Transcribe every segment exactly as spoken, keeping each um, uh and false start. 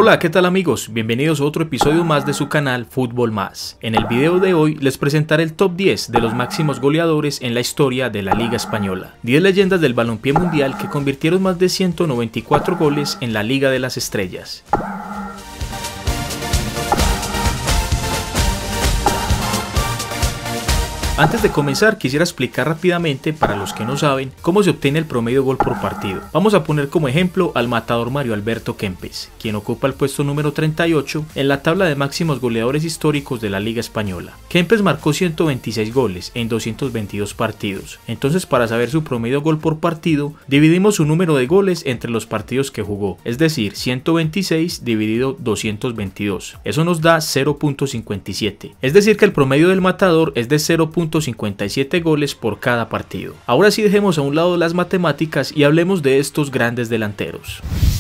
Hola, ¿qué tal amigos? Bienvenidos a otro episodio más de su canal Fútbol Más. En el video de hoy les presentaré el top diez de los máximos goleadores en la historia de la Liga Española. diez leyendas del balompié mundial que convirtieron más de ciento noventa y cuatro goles en la Liga de las Estrellas. Antes de comenzar, quisiera explicar rápidamente, para los que no saben, cómo se obtiene el promedio gol por partido. Vamos a poner como ejemplo al matador Mario Alberto Kempes, quien ocupa el puesto número treinta y ocho en la tabla de máximos goleadores históricos de la Liga Española. Kempes marcó ciento veintiséis goles en doscientos veintidós partidos. Entonces, para saber su promedio gol por partido, dividimos su número de goles entre los partidos que jugó, es decir, ciento veintiséis dividido doscientos veintidós. Eso nos da cero punto cincuenta y siete. Es decir, que el promedio del matador es de cero punto cincuenta y siete goles por cada partido. Ahora sí, dejemos a un lado las matemáticas y hablemos de estos grandes delanteros.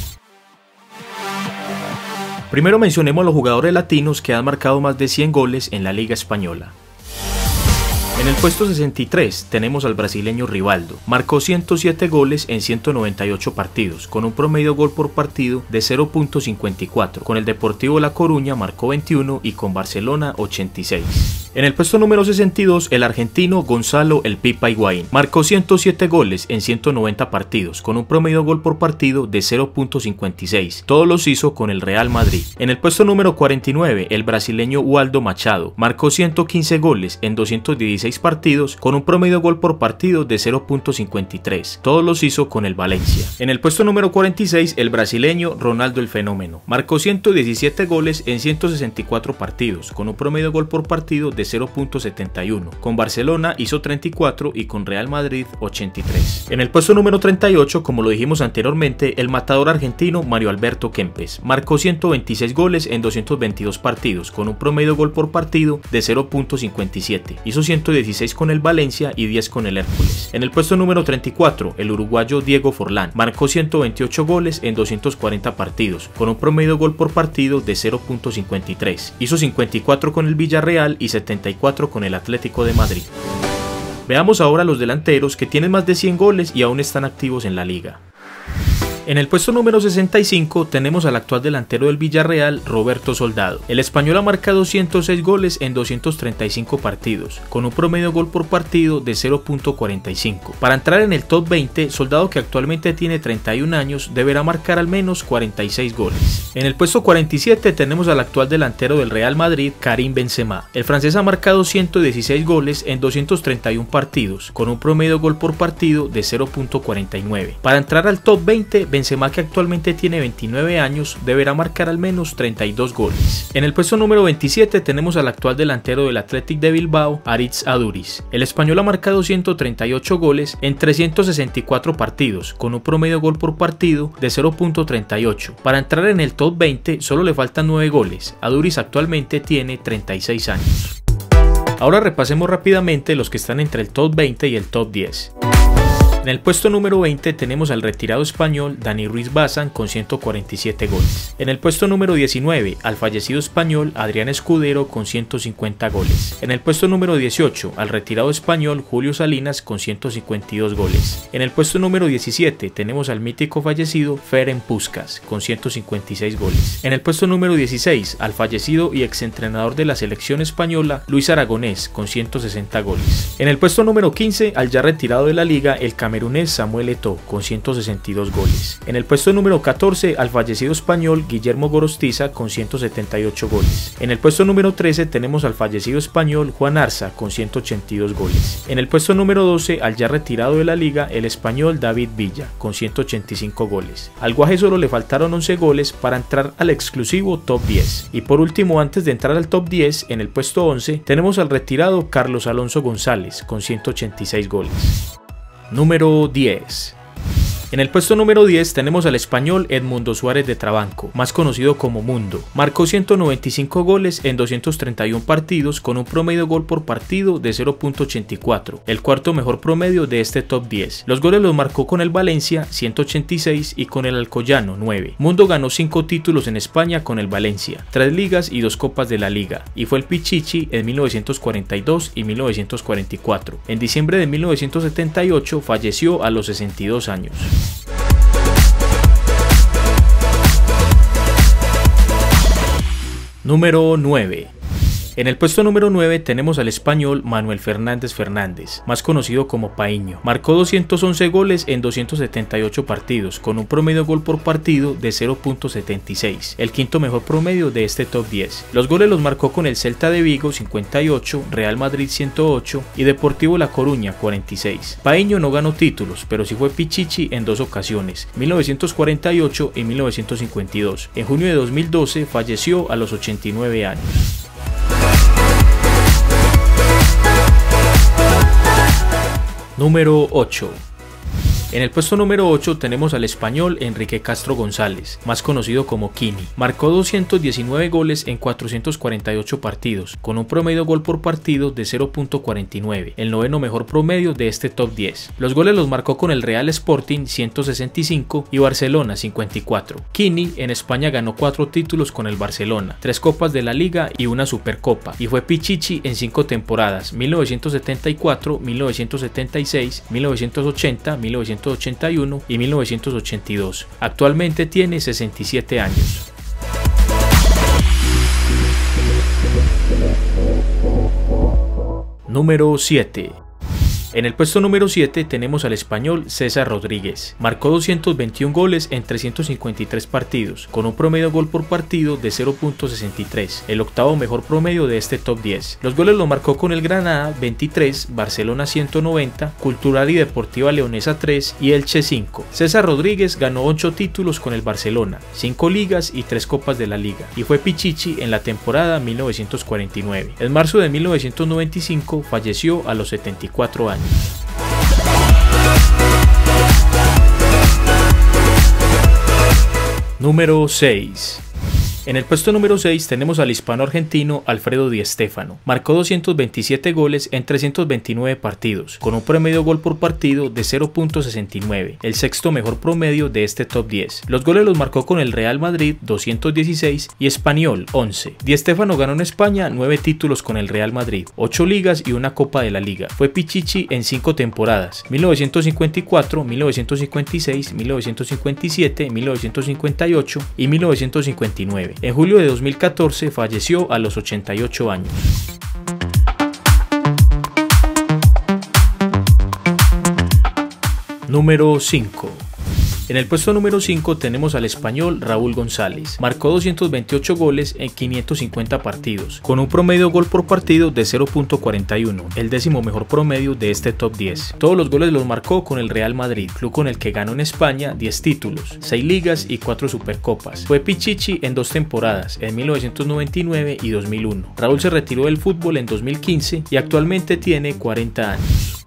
Primero mencionemos los jugadores latinos que han marcado más de cien goles en la Liga Española. En el puesto sesenta y tres tenemos al brasileño Rivaldo. Marcó ciento siete goles en ciento noventa y ocho partidos, con un promedio gol por partido de cero punto cincuenta y cuatro. Con el Deportivo La Coruña marcó veintiuno y con Barcelona ochenta y seis. En el puesto número sesenta y dos, el argentino Gonzalo El Pipa Higuaín. Marcó ciento siete goles en ciento noventa partidos, con un promedio gol por partido de cero punto cincuenta y seis. Todos los hizo con el Real Madrid. En el puesto número cuarenta y nueve, el brasileño Waldo Machado. Marcó ciento quince goles en doscientos dieciséis partidos, con un promedio gol por partido de cero punto cincuenta y tres. Todos los hizo con el Valencia. En el puesto número cuarenta y seis, el brasileño Ronaldo el Fenómeno. Marcó ciento diecisiete goles en ciento sesenta y cuatro partidos, con un promedio gol por partido de cero punto setenta y uno. Con Barcelona hizo treinta y cuatro y con Real Madrid ochenta y tres. En el puesto número treinta y ocho, como lo dijimos anteriormente, el matador argentino Mario Alberto Kempes. Marcó ciento veintiséis goles en doscientos veintidós partidos, con un promedio gol por partido de cero punto cincuenta y siete. Hizo ciento dieciséis con el Valencia y diez con el Hércules. En el puesto número treinta y cuatro, el uruguayo Diego Forlán. Marcó ciento veintiocho goles en doscientos cuarenta partidos, con un promedio gol por partido de cero punto cincuenta y tres. Hizo cincuenta y cuatro con el Villarreal y setenta y cuatro con el Atlético de Madrid. Veamos ahora los delanteros que tienen más de cien goles y aún están activos en la liga. En el puesto número sesenta y cinco tenemos al actual delantero del Villarreal, Roberto Soldado. El español ha marcado ciento seis goles en doscientos treinta y cinco partidos, con un promedio gol por partido de cero punto cuarenta y cinco. Para entrar en el top veinte, Soldado, que actualmente tiene treinta y un años, deberá marcar al menos cuarenta y seis goles. En el puesto cuarenta y siete tenemos al actual delantero del Real Madrid, Karim Benzema. El francés ha marcado ciento dieciséis goles en doscientos treinta y uno partidos, con un promedio gol por partido de cero punto cuarenta y nueve. Para entrar al top veinte, Benzema, que actualmente tiene veintinueve años, deberá marcar al menos treinta y dos goles. En el puesto número veintisiete tenemos al actual delantero del Athletic de Bilbao, Aritz Aduriz. El español ha marcado ciento treinta y ocho goles en trescientos sesenta y cuatro partidos, con un promedio gol por partido de cero punto treinta y ocho. Para entrar en el top veinte solo le faltan nueve goles. Aduriz actualmente tiene treinta y seis años. Ahora repasemos rápidamente los que están entre el top veinte y el top diez. En el puesto número veinte tenemos al retirado español Dani Ruiz Bazán con ciento cuarenta y siete goles. En el puesto número diecinueve al fallecido español Adrián Escudero con ciento cincuenta goles. En el puesto número dieciocho al retirado español Julio Salinas con ciento cincuenta y dos goles. En el puesto número diecisiete tenemos al mítico fallecido Ferenc Puskás con ciento cincuenta y seis goles. En el puesto número dieciséis al fallecido y exentrenador de la selección española Luis Aragonés con ciento sesenta goles. En el puesto número quince al ya retirado de la liga el camerunés Samuel Eto'o con ciento sesenta y dos goles. En el puesto número catorce al fallecido español Guillermo Gorostiza con ciento setenta y ocho goles. En el puesto número trece tenemos al fallecido español Juan Arza con ciento ochenta y dos goles. En el puesto número doce al ya retirado de la liga el español David Villa con ciento ochenta y cinco goles. Al Guaje solo le faltaron once goles para entrar al exclusivo top diez. Y por último, antes de entrar al top diez, en el puesto once tenemos al retirado Carlos Alonso González con ciento ochenta y seis goles. Número diez. En el puesto número diez tenemos al español Edmundo Suárez de Trabanco, más conocido como Mundo. Marcó ciento noventa y cinco goles en doscientos treinta y uno partidos, con un promedio gol por partido de cero punto ochenta y cuatro, el cuarto mejor promedio de este top diez. Los goles los marcó con el Valencia, ciento ochenta y seis, y con el Alcoyano, nueve. Mundo ganó cinco títulos en España con el Valencia, tres ligas y dos copas de la liga, y fue el Pichichi en mil novecientos cuarenta y dos y mil novecientos cuarenta y cuatro. En diciembre de mil novecientos setenta y ocho falleció a los sesenta y dos años. Número nueve. En el puesto número nueve tenemos al español Manuel Fernández Fernández, más conocido como Paíño. Marcó doscientos once goles en doscientos setenta y ocho partidos, con un promedio gol por partido de cero punto setenta y seis, el quinto mejor promedio de este top diez. Los goles los marcó con el Celta de Vigo cincuenta y ocho, Real Madrid ciento ocho y Deportivo La Coruña cuarenta y seis. Paíño no ganó títulos, pero sí fue pichichi en dos ocasiones, mil novecientos cuarenta y ocho y mil novecientos cincuenta y dos. En junio de dos mil doce falleció a los ochenta y nueve años. Número ocho. En el puesto número ocho tenemos al español Enrique Castro González, más conocido como Kini. Marcó doscientos diecinueve goles en cuatrocientos cuarenta y ocho partidos, con un promedio gol por partido de cero punto cuarenta y nueve, el noveno mejor promedio de este top diez. Los goles los marcó con el Real Sporting ciento sesenta y cinco y Barcelona cincuenta y cuatro. Kini en España ganó cuatro títulos con el Barcelona, tres copas de la Liga y una Supercopa, y fue pichichi en cinco temporadas, mil novecientos setenta y cuatro, mil novecientos setenta y seis, mil novecientos ochenta, mil novecientos ochenta y uno y mil novecientos ochenta y dos. Actualmente tiene sesenta y siete años. Número siete. En el puesto número siete tenemos al español César Rodríguez. Marcó doscientos veintiún goles en trescientos cincuenta y tres partidos, con un promedio gol por partido de cero punto sesenta y tres, el octavo mejor promedio de este top diez. Los goles los marcó con el Granada veintitrés, Barcelona ciento noventa, Cultural y Deportiva Leonesa tres y Elche cinco. César Rodríguez ganó ocho títulos con el Barcelona, cinco ligas y tres copas de la Liga, y fue pichichi en la temporada mil novecientos cuarenta y nueve. En marzo de mil novecientos noventa y cinco falleció a los setenta y cuatro años. Número seis. En el puesto número seis tenemos al hispano-argentino Alfredo Di Stéfano. Marcó doscientos veintisiete goles en trescientos veintinueve partidos, con un promedio gol por partido de cero punto sesenta y nueve, el sexto mejor promedio de este top diez. Los goles los marcó con el Real Madrid doscientos dieciséis y Espanyol once. Di Stéfano ganó en España nueve títulos con el Real Madrid, ocho ligas y una Copa de la Liga. Fue pichichi en cinco temporadas, mil novecientos cincuenta y cuatro, mil novecientos cincuenta y seis, mil novecientos cincuenta y siete, mil novecientos cincuenta y ocho y mil novecientos cincuenta y nueve. En julio de dos mil catorce falleció a los ochenta y ocho años. Número cinco. En el puesto número cinco tenemos al español Raúl González. Marcó doscientos veintiocho goles en quinientos cincuenta partidos, con un promedio gol por partido de cero punto cuarenta y uno, el décimo mejor promedio de este top diez. Todos los goles los marcó con el Real Madrid, club con el que ganó en España diez títulos, seis ligas y cuatro supercopas. Fue pichichi en dos temporadas, en mil novecientos noventa y nueve y dos mil uno. Raúl se retiró del fútbol en dos mil quince y actualmente tiene cuarenta años.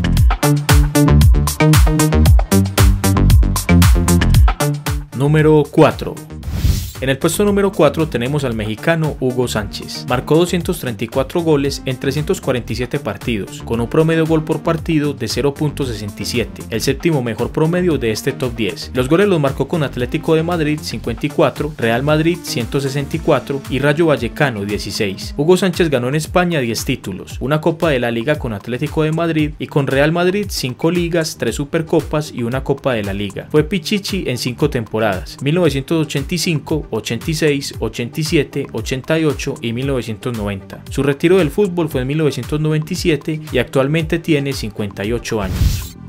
Número cuatro. En el puesto número cuatro tenemos al mexicano Hugo Sánchez. Marcó doscientos treinta y cuatro goles en trescientos cuarenta y siete partidos, con un promedio gol por partido de cero punto sesenta y siete, el séptimo mejor promedio de este top diez. Los goles los marcó con Atlético de Madrid cincuenta y cuatro, Real Madrid ciento sesenta y cuatro y Rayo Vallecano dieciséis. Hugo Sánchez ganó en España diez títulos, una Copa de la Liga con Atlético de Madrid y con Real Madrid cinco ligas, tres supercopas y una Copa de la Liga. Fue pichichi en cinco temporadas, mil novecientos ochenta y cinco, ochenta y seis, ochenta y siete, ochenta y ocho y mil novecientos noventa. Su retiro del fútbol fue en mil novecientos noventa y siete y actualmente tiene cincuenta y ocho años.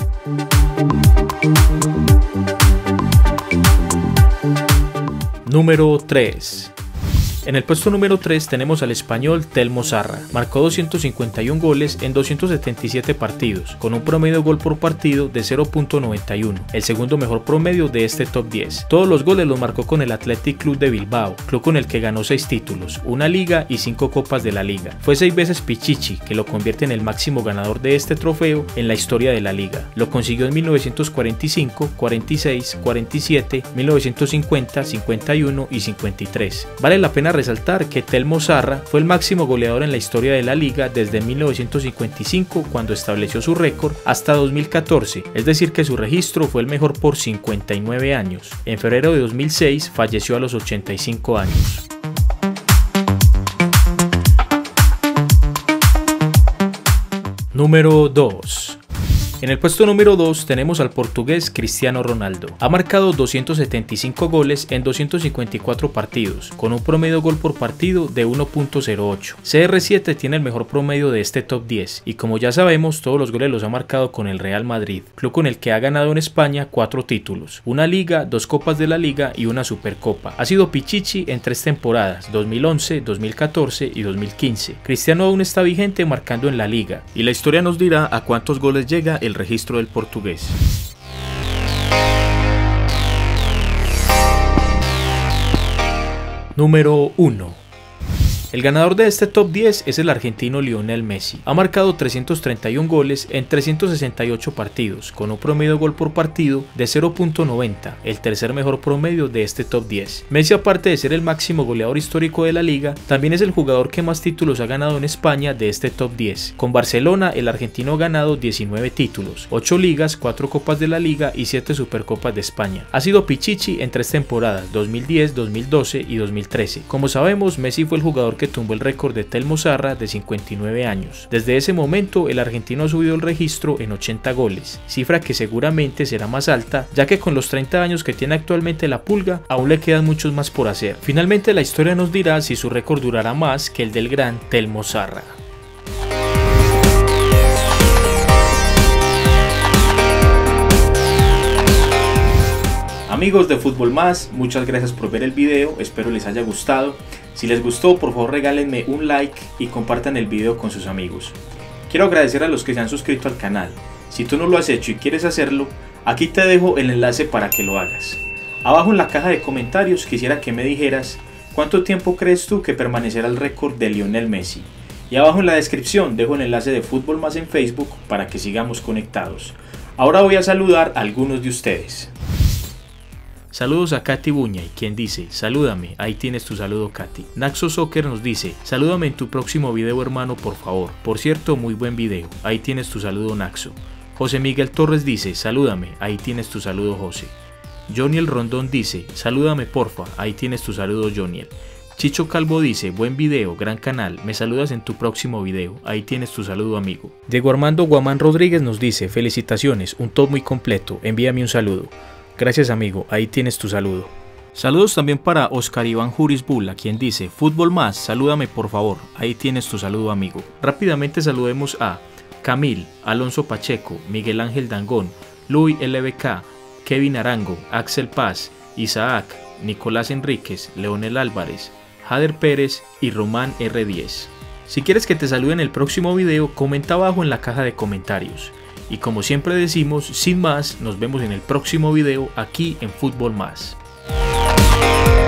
Número tres. En el puesto número tres tenemos al español Telmo Zarra. Marcó doscientos cincuenta y un goles en doscientos setenta y siete partidos, con un promedio gol por partido de cero punto noventa y uno, el segundo mejor promedio de este top diez. Todos los goles los marcó con el Athletic Club de Bilbao, club con el que ganó seis títulos, una liga y cinco copas de la liga. Fue seis veces pichichi, que lo convierte en el máximo ganador de este trofeo en la historia de la liga. Lo consiguió en mil novecientos cuarenta y cinco, cuarenta y seis, cuarenta y siete, mil novecientos cincuenta, cincuenta y uno y cincuenta y tres. Vale la pena resaltar que Telmo Zarra fue el máximo goleador en la historia de la liga desde mil novecientos cincuenta y cinco, cuando estableció su récord, hasta dos mil catorce, es decir que su registro fue el mejor por cincuenta y nueve años. En febrero de dos mil seis falleció a los ochenta y cinco años. Número dos. En el puesto número dos tenemos al portugués Cristiano Ronaldo. Ha marcado doscientos setenta y cinco goles en doscientos cincuenta y cuatro partidos, con un promedio gol por partido de uno punto cero ocho. C R siete tiene el mejor promedio de este top diez y como ya sabemos todos los goles los ha marcado con el Real Madrid, club con el que ha ganado en España cuatro títulos, una liga, dos copas de la liga y una supercopa. Ha sido pichichi en tres temporadas, dos mil once, dos mil catorce y dos mil quince. Cristiano aún está vigente marcando en la liga y la historia nos dirá a cuántos goles llega el registro del portugués. Número uno. El ganador de este top diez es el argentino Lionel Messi. Ha marcado trescientos treinta y un goles en trescientos sesenta y ocho partidos, con un promedio gol por partido de cero punto noventa, el tercer mejor promedio de este top diez. Messi, aparte de ser el máximo goleador histórico de la liga, también es el jugador que más títulos ha ganado en España de este top diez. Con Barcelona, el argentino ha ganado diecinueve títulos, ocho ligas, cuatro copas de la liga y siete supercopas de España. Ha sido pichichi en tres temporadas, dos mil diez, dos mil doce y dos mil trece. Como sabemos, Messi fue el jugador que tumbó el récord de Telmo Zarra de cincuenta y nueve años. Desde ese momento el argentino ha subido el registro en ochenta goles, cifra que seguramente será más alta, ya que con los treinta años que tiene actualmente la Pulga aún le quedan muchos más por hacer. Finalmente la historia nos dirá si su récord durará más que el del gran Telmo Zarra. Amigos de Fútbol Más, muchas gracias por ver el video, espero les haya gustado. Si les gustó, por favor regálenme un like y compartan el video con sus amigos. Quiero agradecer a los que se han suscrito al canal. Si tú no lo has hecho y quieres hacerlo, aquí te dejo el enlace para que lo hagas. Abajo en la caja de comentarios quisiera que me dijeras cuánto tiempo crees tú que permanecerá el récord de Lionel Messi. Y abajo en la descripción dejo el enlace de Fútbol Más en Facebook para que sigamos conectados. Ahora voy a saludar a algunos de ustedes. Saludos a Katy Buñay, quien dice, salúdame, ahí tienes tu saludo Katy. Naxo Soccer nos dice, salúdame en tu próximo video hermano por favor. Por cierto, muy buen video, ahí tienes tu saludo Naxo. José Miguel Torres dice, salúdame, ahí tienes tu saludo José. Joniel Rondón dice, salúdame porfa, ahí tienes tu saludo Joniel. Chicho Calvo dice, buen video, gran canal, me saludas en tu próximo video, ahí tienes tu saludo amigo. Diego Armando Guamán Rodríguez nos dice, felicitaciones, un top muy completo, envíame un saludo. Gracias amigo, ahí tienes tu saludo. Saludos también para Oscar Iván Juris Bula, quien dice, Fútbol Más, salúdame por favor, ahí tienes tu saludo amigo. Rápidamente saludemos a Camil, Alonso Pacheco, Miguel Ángel Dangón, Luis L B K, Kevin Arango, Axel Paz, Isaac, Nicolás Enríquez, Leonel Álvarez, Jader Pérez y Román R diez. Si quieres que te salude en el próximo video, comenta abajo en la caja de comentarios. Y como siempre decimos, sin más, nos vemos en el próximo video aquí en Fútbol Más.